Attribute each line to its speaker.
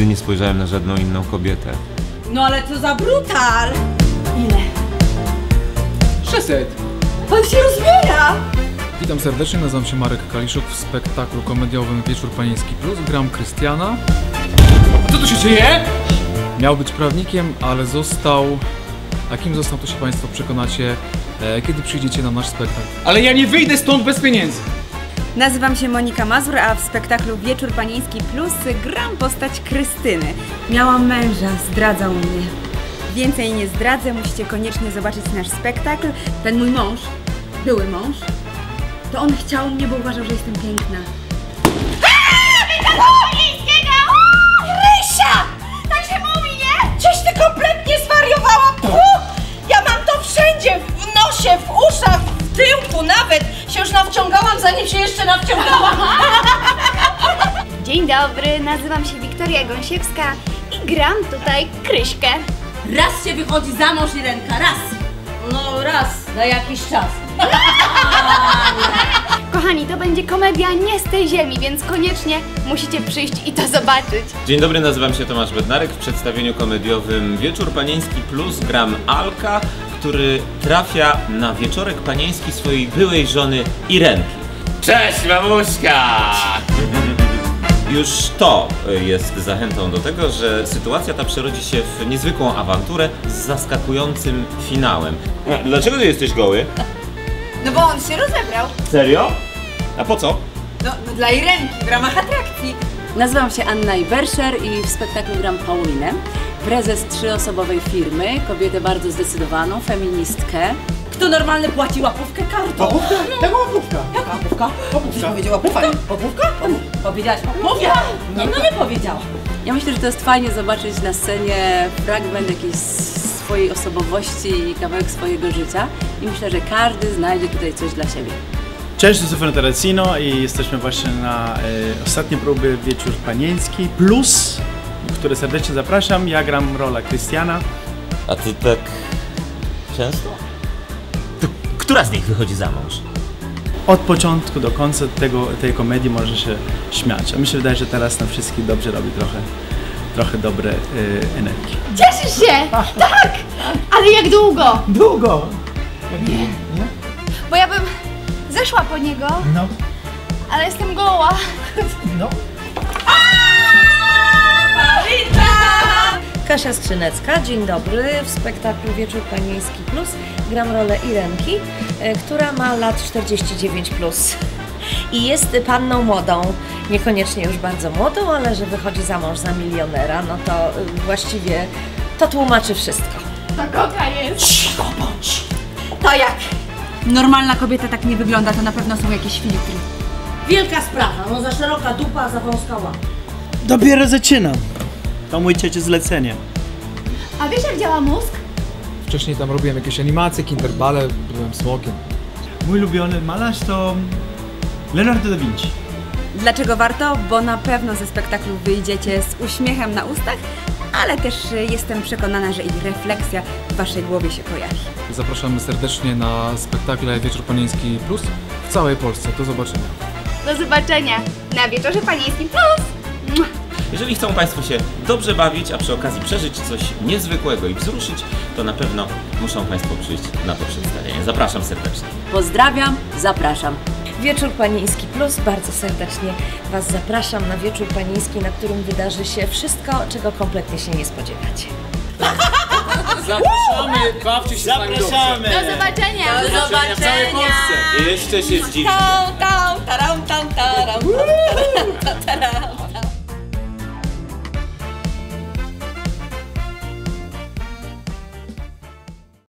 Speaker 1: Nigdy nie spojrzałem na żadną inną kobietę.
Speaker 2: No ale co za brutal! Ile?
Speaker 3: 600.
Speaker 2: Pan się rozbiera!
Speaker 4: Witam serdecznie, nazywam się Marek Kaliszuk. W spektaklu komediowym Wieczór Panieński Plus gram Krystiana.
Speaker 3: A co tu się dzieje?
Speaker 4: Miał być prawnikiem, ale został... A kim został, to się Państwo przekonacie, kiedy przyjdziecie na nasz spektakl.
Speaker 3: Ale ja nie wyjdę stąd bez pieniędzy.
Speaker 2: Nazywam się Monika Mazur, a w spektaklu Wieczór Panieński Plus gram postać Krystyny. Miałam męża, zdradzał mnie. Więcej nie zdradzę, musicie koniecznie zobaczyć nasz spektakl. Ten mój mąż, były mąż, to on chciał mnie, bo uważał, że jestem piękna.
Speaker 5: Rysia! Tak się mówi, nie? Czyś ty kompletnie zwariowała? Ja mam to wszędzie, w nosie, w uszach, w tyłku nawet. Się już nawciągałam, zanim się jeszcze nawciągałam.
Speaker 6: Dzień dobry, nazywam się Wiktoria Gąsiewska i gram tutaj Kryśkę.
Speaker 5: Raz się wychodzi za mąż, Irenka, raz. No raz, na jakiś czas.
Speaker 6: Kochani, to będzie komedia nie z tej ziemi, więc koniecznie musicie przyjść i to zobaczyć.
Speaker 1: Dzień dobry, nazywam się Tomasz Bednarek. W przedstawieniu komediowym Wieczór Panieński Plus gram Alka, który trafia na wieczorek panieński swojej byłej żony Irenki. Cześć, mamuśka! Już to jest zachętą do tego, że sytuacja ta przerodzi się w niezwykłą awanturę z zaskakującym finałem. Dlaczego ty jesteś goły?
Speaker 2: No bo on się rozebrał.
Speaker 1: Serio? A po co?
Speaker 2: No dla Irenki, w ramach atrakcji.
Speaker 7: Nazywam się Anna Iberscher i w spektaklu gram Paulinę, prezes 3-osobowej firmy, kobietę bardzo zdecydowaną, feministkę.
Speaker 5: Kto normalny płaci łapówkę kartą?
Speaker 3: Łapówka? Taka łapówka.
Speaker 5: Jaka łapówka?
Speaker 3: Łapówka.
Speaker 5: Powiedziała łapówka? Łapówka? Powiedziałaś łapówka? Nie, no nie powiedziała.
Speaker 7: Ja myślę, że to jest fajnie zobaczyć na scenie fragment jakiejś swojej osobowości i kawałek swojego życia i myślę, że każdy znajdzie tutaj coś dla siebie.
Speaker 8: Cześć, to Stefano Terracino i jesteśmy właśnie na ostatniej próby Wieczór Panieński Plus, które serdecznie zapraszam. Ja gram rolę Krystiana.
Speaker 1: A ty tak często? To która z nich wychodzi za mąż?
Speaker 8: Od początku do końca tej komedii może się śmiać. A mi się wydaje, że teraz na wszystkich dobrze robi trochę dobre energii.
Speaker 6: Cieszysz się? Tak! Ale jak długo?
Speaker 8: Długo!
Speaker 6: Nie. Bo ja bym zeszła po niego,
Speaker 8: No,
Speaker 6: ale jestem goła.
Speaker 8: no.
Speaker 5: Kasia Skrzynecka, dzień dobry. W spektaklu Wieczór Panieński Plus gram rolę Irenki, która ma lat 49 plus. I jest panną młodą, niekoniecznie już bardzo młodą, ale że wychodzi za mąż za milionera, no to właściwie to tłumaczy wszystko.
Speaker 6: Ta koka jest.
Speaker 5: Cicho bądź! To jak?
Speaker 2: Normalna kobieta tak nie wygląda, to na pewno są jakieś filtry.
Speaker 5: Wielka sprawa, no za szeroka dupa, za wąska łapa.
Speaker 8: Dopiero zaczynam. To mój trzecie zlecenie.
Speaker 6: A wiesz jak działa mózg?
Speaker 4: Wcześniej tam robiłem jakieś animacje, Kinderbale, byłem smokiem.
Speaker 8: Mój ulubiony malarz to Leonardo da Vinci.
Speaker 2: Dlaczego warto? Bo na pewno ze spektaklu wyjdziecie z uśmiechem na ustach, ale też jestem przekonana, że i refleksja w waszej głowie się pojawi.
Speaker 4: Zapraszamy serdecznie na spektakle Wieczór Panieński Plus w całej Polsce. Do zobaczenia.
Speaker 6: Do zobaczenia na Wieczorze Panieńskim Plus!
Speaker 1: Jeżeli chcą Państwo się dobrze bawić, a przy okazji przeżyć coś niezwykłego i wzruszyć, to na pewno muszą Państwo przyjść na to przedstawienie. Zapraszam serdecznie.
Speaker 7: Pozdrawiam, zapraszam.
Speaker 5: Wieczór Panieński Plus, bardzo serdecznie Was zapraszam na Wieczór Panieński, na którym wydarzy się wszystko, czego kompletnie się nie spodziewacie.
Speaker 3: Zapraszamy, bawcie się z nami dobrze.
Speaker 6: Do zobaczenia!
Speaker 5: Do
Speaker 3: W całej Polsce.
Speaker 1: Jeszcze się zdziwicie.
Speaker 5: Tam, tam, taram, tam, taram.